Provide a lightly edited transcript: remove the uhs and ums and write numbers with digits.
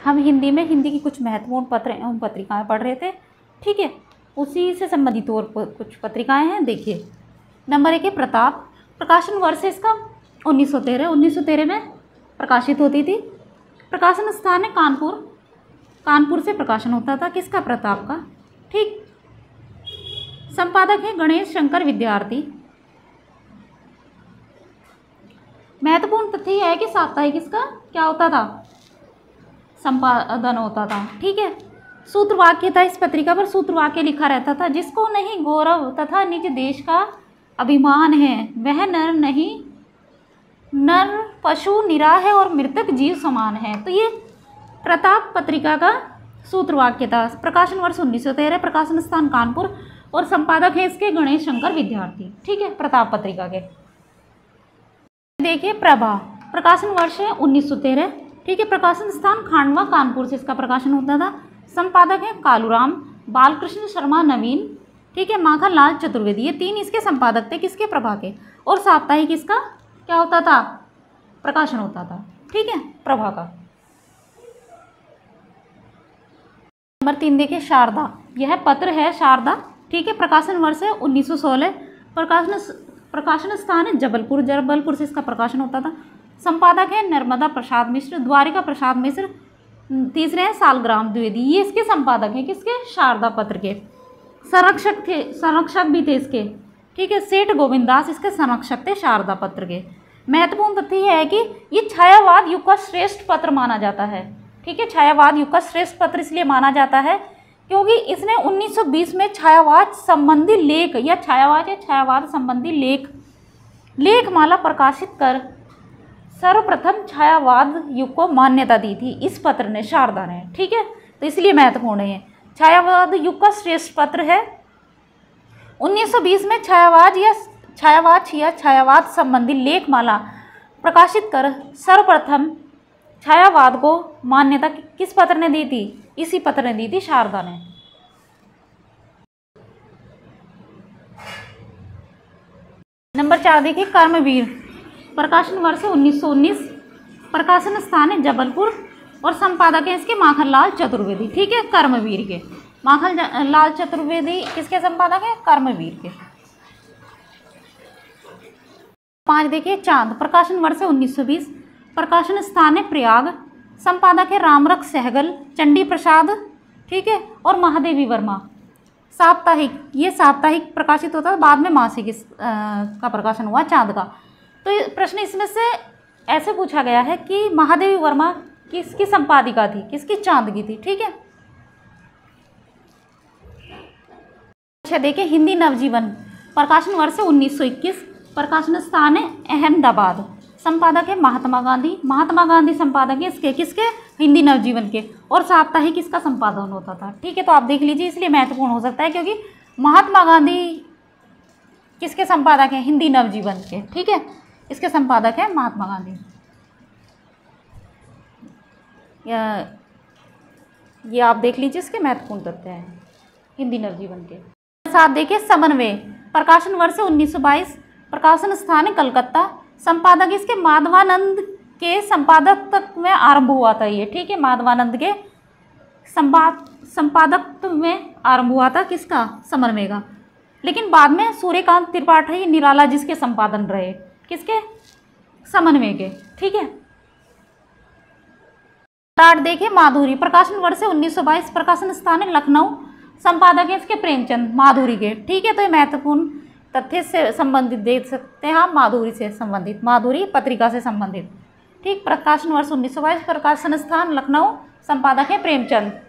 हम हिंदी में हिंदी की कुछ महत्वपूर्ण पत्रिकाएं पढ़ रहे थे, ठीक है। उसी से संबंधित और कुछ पत्रिकाएं हैं। देखिए, नंबर 1 है प्रताप। प्रकाशन वर्ष है इसका 1913। 1913 में प्रकाशित होती थी। प्रकाशन स्थान है कानपुर। कानपुर से प्रकाशन होता था किसका? प्रताप का, ठीक। संपादक है गणेश शंकर विद्यार्थी। महत्वपूर्ण तथ्य यह है कि साप्ताहिक इसका क्या होता था? संपादन होता था, ठीक है। सूत्रवाक्य था इस पत्रिका पर, सूत्रवाक्य लिखा रहता था, जिसको नहीं गौरव तथा निज देश का अभिमान है वह नर नहीं, नर पशु निरा है और मृतक जीव समान है। तो ये प्रताप पत्रिका का सूत्रवाक्य था। प्रकाशन वर्ष 1913, प्रकाशन स्थान कानपुर और संपादक है इसके गणेश शंकर विद्यार्थी, ठीक है, प्रताप पत्रिका के। देखिए प्रभा। प्रकाशन वर्ष है 1913, ठीक है। प्रकाशन स्थान खांडवा कानपुर से इसका प्रकाशन होता था। संपादक है कालूराम, बालकृष्ण शर्मा नवीन, ठीक है, माखनलाल चतुर्वेदी। ये 3 इसके संपादक थे किसके? प्रभा के। और साप्ताहिक इसका क्या होता था? प्रकाशन होता था, ठीक है, प्रभा का। नंबर 3 देखिए शारदा। यह पत्र है शारदा, ठीक है। प्रकाशन वर्ष है 1916। प्रकाशन स्थान है जबलपुर। जबलपुर से इसका प्रकाशन होता था। संपादक है नर्मदा प्रसाद मिश्र, द्वारिका प्रसाद मिश्र। तीसरे हैं सालग्राम द्विवेदी। ये इसके संपादक हैं किसके? शारदा पत्र के। संरक्षक भी थे इसके, ठीक है। सेठ गोविंद दास इसके संरक्षक थे शारदा पत्र के। महत्वपूर्ण तथ्य यह है कि ये छायावाद युग का श्रेष्ठ पत्र माना जाता है, ठीक है। छायावाद युग का श्रेष्ठ पत्र इसलिए माना जाता है क्योंकि इसने 1920 में छायावाद संबंधी लेख या छायावाद संबंधी लेखमाला प्रकाशित कर सर्वप्रथम छायावाद युग को मान्यता दी थी इस पत्र ने, शारदा ने, ठीक है। तो इसलिए महत्वपूर्ण है। छायावाद युग का श्रेष्ठ पत्र है। 1920 में छायावाद संबंधी लेखमाला प्रकाशित कर सर्वप्रथम छायावाद को मान्यता किस पत्र ने दी थी? इसी पत्र ने दी थी, शारदा ने। नंबर 4 देखिए कर्मवीर। प्रकाशन वर्ष 1919। प्रकाशन स्थान है जबलपुर और संपादक है इसके माखनलाल चतुर्वेदी, ठीक है, कर्मवीर के। माखनलाल चतुर्वेदी किसके संपादक है? कर्मवीर के। 5 देखिए चांद। प्रकाशन वर्ष 1920। प्रकाशन स्थान है प्रयाग। संपादक है रामरख सहगल, चंडी प्रसाद, ठीक है, और महादेवी वर्मा। साप्ताहिक, ये साप्ताहिक प्रकाशित होता है, बाद में मासिक का प्रकाशन हुआ चांद का। तो प्रश्न इसमें से ऐसे पूछा गया है कि महादेवी वर्मा किसकी संपादिका थी? किसकी? चांद की थी, ठीक है। अच्छा देखिए हिंदी नवजीवन। प्रकाशन वर्ष 1921। प्रकाशन स्थान है अहमदाबाद। संपादक है महात्मा गांधी। महात्मा गांधी संपादक है इसके किसके? हिंदी नवजीवन के। और साप्ताहिक इसका संपादन होता था, ठीक है। तो आप देख लीजिए, इसलिए महत्वपूर्ण हो सकता है क्योंकि महात्मा गांधी किसके संपादक हैं? हिंदी नवजीवन के, ठीक है। इसके संपादक है महात्मा गांधी। ये आप देख लीजिए, इसके महत्वपूर्ण तथ्य हैं हिंदी नवजीवन के। साथ देखिए समन्वय। प्रकाशन वर्ष 1922। प्रकाशन स्थान है कलकत्ता। संपादक इसके माधवानंद के संपादकत्व में आरंभ हुआ था ये, ठीक है। माधवानंद के संपादकत्व में आरंभ हुआ था किसका? समन्वय का। लेकिन बाद में सूर्यकांत त्रिपाठी निराला जिसके संपादन रहे, किसके? समन्वय के, ठीक है। 8 देखिए माधुरी। प्रकाशन वर्ष 1922। प्रकाशन स्थान है लखनऊ। संपादक है इसके प्रेमचंद, माधुरी के, ठीक है। तो ये महत्वपूर्ण तथ्य से संबंधित देख सकते हैं आप, माधुरी से संबंधित, माधुरी पत्रिका से संबंधित, ठीक। प्रकाशन वर्ष 1922। प्रकाशन स्थान लखनऊ। संपादक है प्रेमचंद।